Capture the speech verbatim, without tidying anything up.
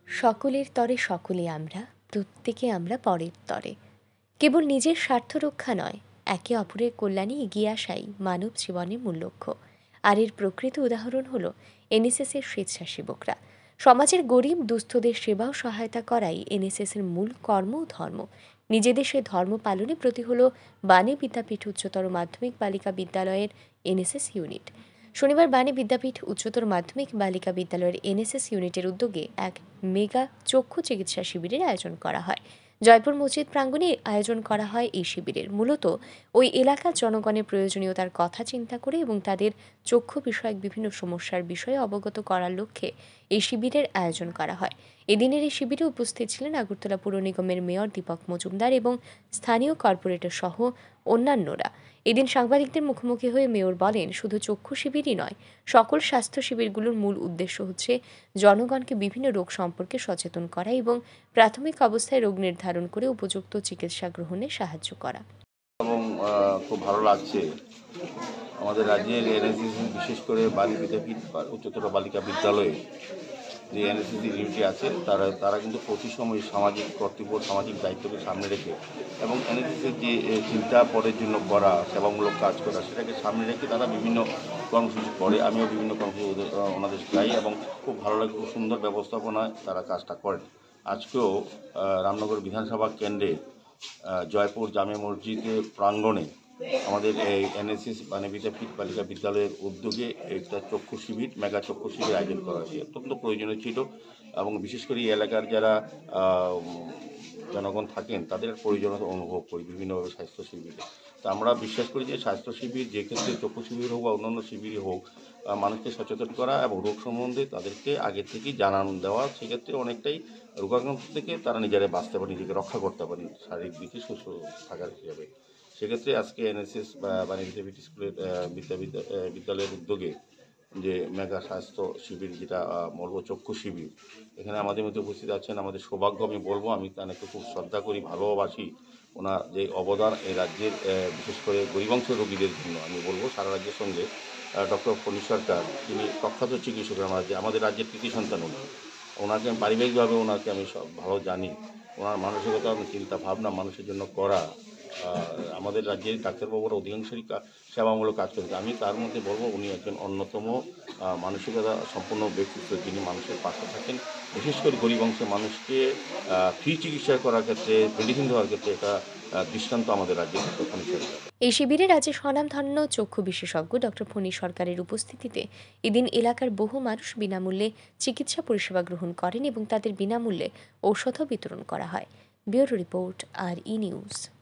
সকলের তরে সকলে আমরা, প্রত্যেকে আমরা পরের তরে। কেবল নিজের স্বার্থ রক্ষা নয়, একে অপরের কল্যাণে এগিয়ে আসাই মানব জীবনের মূল লক্ষ্য। আর এর প্রকৃত উদাহরণ হল এনএসএসের স্বেচ্ছাসেবকরা। সমাজের গরিব দুস্থদের সেবা ও সহায়তা করাই এনএসএসের মূল কর্ম ও ধর্ম। নিজেদের সে ধর্ম পালনে প্রতি হল বাণী বিদ্যাপীঠ উচ্চতর মাধ্যমিক বালিকা বিদ্যালয়ের এনএসএস ইউনিট। শনিবার বাণী বিদ্যাপীঠ উচ্চতর মাধ্যমিক বালিকা বিদ্যালয়ের এনএসএস ইউনিটের উদ্যোগে এক মেগা চক্ষু চিকিৎসা শিবিরের আয়োজন করা হয়। জয়পুর মসজিদ প্রাঙ্গণে আয়োজন করা হয় এই শিবিরের। মূলত ওই এলাকার জনগণের প্রয়োজনীয়তার কথা চিন্তা করে এবং তাদের চক্ষু বিষয়ক বিভিন্ন সমস্যার বিষয়ে অবগত করার লক্ষ্যে এই শিবিরের আয়োজন করা হয়। এদিনের এই শিবিরে উপস্থিত ছিলেন আগরতলা পুর নিগমের মেয়র দীপক মজুমদার এবং স্থানীয় কর্পোরেটর সহ অন্যান্যরা। এদিন সাংবাদিকদের মুখোমুখি হয়ে মেয়র বলেন, শুধু চক্ষু শিবিরই নয়, সকল স্বাস্থ্য শিবিরগুলোর মূল উদ্দেশ্য হচ্ছে জনগণকে বিভিন্ন রোগ সম্পর্কে সচেতন করা এবং প্রাথমিক অবস্থায় রোগ নির্ধারণ করে উপযুক্ত চিকিৎসা গ্রহণে সাহায্য করা। এবং খুব ভালো লাগছে আমাদের রাজ্যের এনএসএস, বিশেষ করে বালি বিদ্যাপীঠ উচ্চতর বালিকা বিদ্যালয়ে যে এনএসএস ইউনিটি আছে তারা তারা কিন্তু প্রতি সময় সামাজিক কর্তব্য, সামাজিক দায়িত্বকে সামনে রেখে এবং এনএসএসের যে চিন্তা পরের জন্য করা, সেবামূলক কাজ করা, সেটাকে সামনে রেখে তারা বিভিন্ন কর্মসূচি করে। আমিও বিভিন্ন কর্মসূচি ওনাদের যাই এবং খুব ভালো লাগে, খুব সুন্দর ব্যবস্থাপনায় তারা কাজটা করেন। আজকেও রামনগর বিধানসভা কেন্দ্রে জয়পুর জামে মসজিদের প্রাঙ্গণে আমাদের এই এনএসএস বাণী বিদ্যাপীঠ বালিকা বিদ্যালয়ের উদ্যোগে একটা চক্ষু শিবির, মেগা চক্ষু শিবির আয়োজন করা হয়েছে। অত্যন্ত প্রয়োজনীয় ছিল এবং বিশেষ করে এই এলাকার যারা জনগণ থাকেন তাদের প্রয়োজনীয়তা অনুভব করি বিভিন্নভাবে স্বাস্থ্য শিবিরে। তো আমরা বিশ্বাস করি যে স্বাস্থ্য শিবির, যে ক্ষেত্রে চক্ষু শিবির হোক বা অন্যান্য শিবিরই হোক, মানুষকে সচেতন করা এবং রোগ সম্বন্ধে তাদেরকে আগে থেকেই জানানো দেওয়া, সেক্ষেত্রে অনেকটাই রোগাক্রান্ত থেকে তারা নিজেরাই বাঁচতে পারে, নিজেকে রক্ষা করতে পারে শারীরিক দিকে সুস্থ থাকার হিসাবে। সেক্ষেত্রে আজকে এনএসএস বা বাণী বিদ্যাপীঠ স্কুলের বিদ্যা বিদ্যালয়ের উদ্যোগে যে মেগা স্বাস্থ্য শিবির, যেটা বলবো চক্ষু শিবির, এখানে আমাদের মধ্যে উপস্থিত আছেন আমাদের সৌভাগ্য, আমি বলবো, আমি তাকে খুব শ্রদ্ধা করি, ভালোবাসি। ওনার যে অবদান এই রাজ্যের বিশেষ করে গরিবাংশ রোগীদের জন্য, আমি বলবো সারা রাজ্যের সঙ্গে, ডক্টর ফণী সরকার, তিনি প্রখ্যাত চিকিৎসক, আমাদের আমাদের রাজ্যের কৃতি সন্তান। উনি ওনাকে পারিবারিকভাবে ওনাকে আমি সব ভালো জানি। ওনার মানসিকতা, চিন্তা ভাবনা মানুষের জন্য করা, আমাদের রাজ্যের ডাক্তারবাবুরা অধিকাংশই সেবামূলক কাজ করেছে। আমি তার মধ্যে বলবো উনি একজন অন্যতম মানসিকতা সম্পন্ন ব্যক্তিত্ব, যিনি মানুষের পাশে থাকেন। বিশেষ করে গরিব অংশের মানুষকে ফ্রি চিকিৎসা করার ক্ষেত্রে, মেডিসিন দেওয়ার ক্ষেত্রে এটা দৃষ্টান্ত আমাদের রাজ্যের ফণী সরকার। এই শিবিরে রাজ্যের স্বনামধন্য চক্ষু বিশেষজ্ঞ ডক্টর ফণী সরকারের উপস্থিতিতে এদিন এলাকার বহু মানুষ বিনামূল্যে চিকিৎসা পরিষেবা গ্রহণ করেন এবং তাদের বিনামূল্যে ঔষধও বিতরণ করা হয়। ব্যুরো রিপোর্ট, আর ই নিউজ।